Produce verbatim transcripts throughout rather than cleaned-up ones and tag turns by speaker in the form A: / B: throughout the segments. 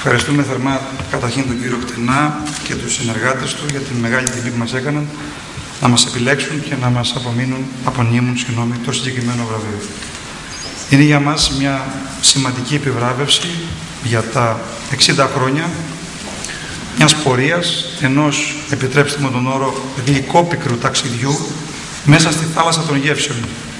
A: Ευχαριστούμε θερμά καταρχήν τον κύριο Κτενά και τους συνεργάτες του για την μεγάλη τιμή που μας έκαναν να μας επιλέξουν και να μας απομείνουν, απονείμουν συγγνώμη, το συγκεκριμένο βραβείο. Είναι για μας μια σημαντική επιβράβευση για τα εξήντα χρόνια μιας πορείας, ενός, επιτρέψτε μου τον όρο, γλυκόπικρου ταξιδιού μέσα στη θάλασσα των γεύσεων.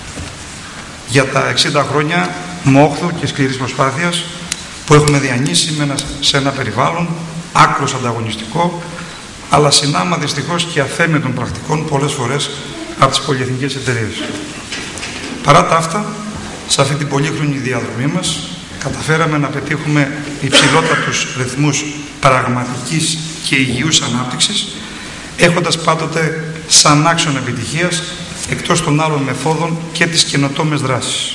A: Για τα εξήντα χρόνια μόχθου και σκληρής προσπάθειας που έχουμε διανύσει σε ένα περιβάλλον άκρος ανταγωνιστικό, αλλά συνάμα δυστυχώς και αθέμητων πρακτικών πολλές φορές από τις πολυεθνικές εταιρείες. Παρά τα αυτά, σε αυτή την πολύχρονη διαδρομή μας, καταφέραμε να πετύχουμε υψηλότατους ρυθμούς πραγματικής και υγιούς ανάπτυξης, έχοντας πάντοτε σαν άξονα επιτυχίας, εκτός των άλλων μεθόδων, και τις καινοτόμες δράσεις.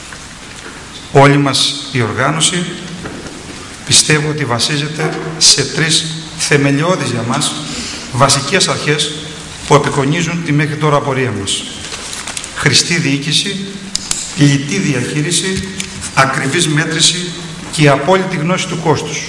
A: Όλη μας η οργάνωση πιστεύω ότι βασίζεται σε τρεις θεμελιώδεις για μας βασικές αρχές που απεικονίζουν τη μέχρι τώρα πορεία μας. Χρηστή διοίκηση, λιτή διαχείριση, ακριβής μέτρηση και η απόλυτη γνώση του κόστους.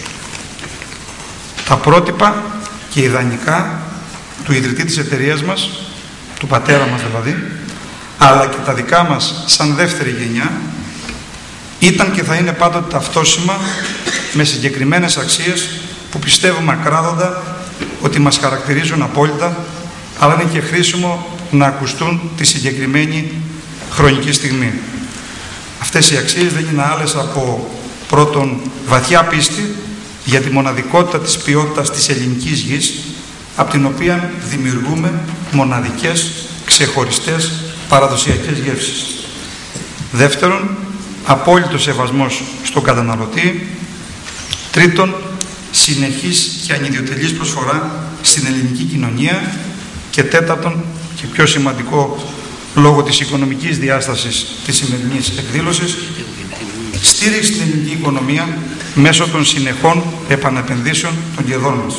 A: Τα πρότυπα και ιδανικά του ιδρυτή της εταιρείας μας, του πατέρα μας δηλαδή, αλλά και τα δικά μας σαν δεύτερη γενιά, ήταν και θα είναι πάντοτε ταυτόσιμα με συγκεκριμένες αξίες που πιστεύουμε ακράδαντα ότι μας χαρακτηρίζουν απόλυτα, αλλά είναι και χρήσιμο να ακουστούν τη συγκεκριμένη χρονική στιγμή. Αυτές οι αξίες δεν είναι άλλες από πρώτον βαθιά πίστη για τη μοναδικότητα της ποιότητας της ελληνικής γης, από την οποία δημιουργούμε μοναδικές, ξεχωριστές, παραδοσιακές γεύσεις. Δεύτερον, απόλυτο σεβασμός στον καταναλωτή. Τρίτον, συνεχής και ανιδιοτελής προσφορά στην ελληνική κοινωνία. Και τέταρτον, και πιο σημαντικό λόγω της οικονομικής διάστασης της σημερινής εκδήλωσης, στήριξη στην ελληνική οικονομία μέσω των συνεχών επανεπενδύσεων των κερδών μας.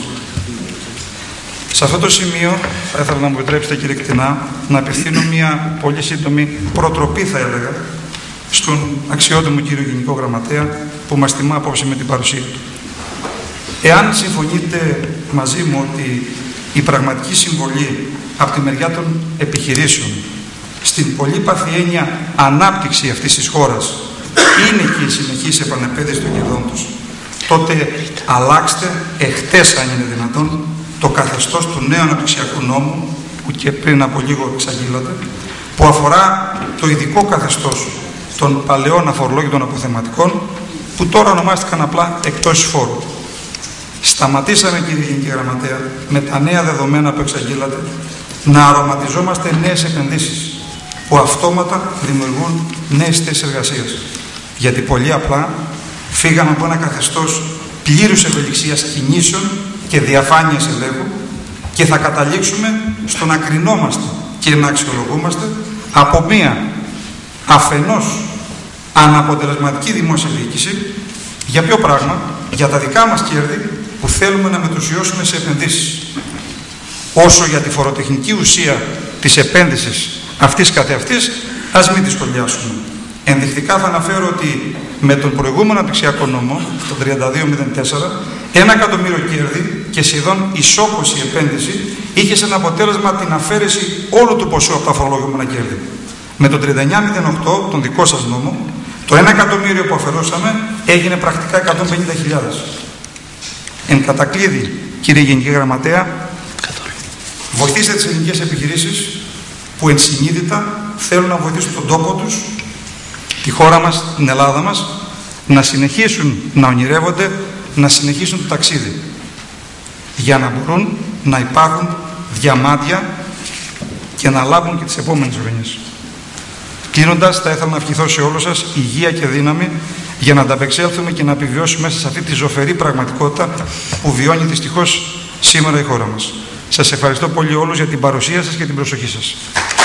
A: Σε αυτό το σημείο θα ήθελα να μου επιτρέψετε, κύριε Κτενά, να απευθύνω μια πολύ σύντομη προτροπή, θα έλεγα, στον αξιότιμο κύριο Γενικό Γραμματέα που μας τιμά απόψε με την παρουσία του. Εάν συμφωνείτε μαζί μου ότι η πραγματική συμβολή από τη μεριά των επιχειρήσεων στην πολύπαθη έννοια ανάπτυξη αυτής της χώρας είναι και η συνεχής επανεπένδυση των κερδών τους, τότε αλλάξτε εχτες, αν είναι δυνατόν, το καθεστώς του νέου αναπτυξιακού νόμου που και πριν από λίγο εξαγγείλατε, που αφορά το ειδικό καθεστώς των παλαιών αφορολόγητων αποθεματικών, που τώρα ονομάστηκαν απλά εκτός φόρου. Σταματήσαμε, κύριε Γενική Γραμματέα, με τα νέα δεδομένα που εξαγγείλατε, να αρωματιζόμαστε νέες επενδύσεις που αυτόματα δημιουργούν νέες θέσεις εργασίας. Γιατί πολύ απλά φύγαμε από ένα καθεστώς πλήρους ευελιξίας κινήσεων και διαφάνειας ελέγχου και θα καταλήξουμε στο να κρινόμαστε και να αξιολογούμαστε από μία αφενός αναποτελεσματική δημόσια διοίκηση. Για ποιο πράγμα? Για τα δικά μας κέρδη που θέλουμε να μετουσιώσουμε σε επενδύσεις. Όσο για τη φοροτεχνική ουσία της επένδυσης αυτής καθεαυτής, ας μην τη σχολιάσουμε. Ενδεικτικά θα αναφέρω ότι με τον προηγούμενο αναπτυξιακό νόμο, το τριάντα δύο μηδέν τέσσερα, ένα εκατομμύριο κέρδη και σχεδόν ισόκωση επένδυση είχε σαν αποτέλεσμα την αφαίρεση όλου του ποσού από τα φορολογούμενα κέρδη. Με τον τριάντα εννιά μηδέν οκτώ, τον δικό σας νόμο, το ένα εκατομμύριο που αφαιρώσαμε έγινε πρακτικά εκατόν πενήντα χιλιάδες. Εν κατακλείδη, κύριε Γενική Γραμματέα, βοηθήστε τις ελληνικές επιχειρήσεις που ενσυνείδητα θέλουν να βοηθήσουν τον τόπο τους, τη χώρα μας, την Ελλάδα μας, να συνεχίσουν να ονειρεύονται, να συνεχίσουν το ταξίδι, για να μπορούν να υπάρχουν διαμάντια και να λάβουν και τις επόμενες χρονιές. Κλείνοντας, θα ήθελα να ευχηθώ σε όλους σας υγεία και δύναμη για να ανταπεξέλθουμε και να επιβιώσουμε μέσα σε αυτή τη ζωφερή πραγματικότητα που βιώνει δυστυχώς σήμερα η χώρα μας. Σας ευχαριστώ πολύ όλους για την παρουσία σας και την προσοχή σας.